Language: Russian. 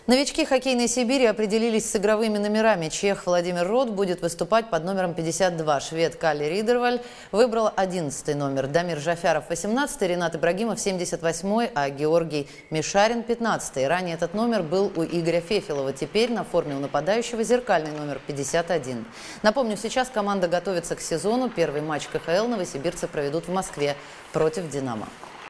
Новички хоккейной Сибири определились с игровыми номерами. Чех Владимир Рот будет выступать под номером 52. Швед Калли Ридерваль выбрал 11 номер. Дамир Жафяров 18, Ренат Ибрагимов 78, а Георгий Мишарин 15. Ранее этот номер был у Игоря Фефелова. Теперь на форме у нападающего зеркальный номер 51. Напомню, сейчас команда готовится к сезону. Первый матч КХЛ новосибирцы проведут в Москве против «Динамо».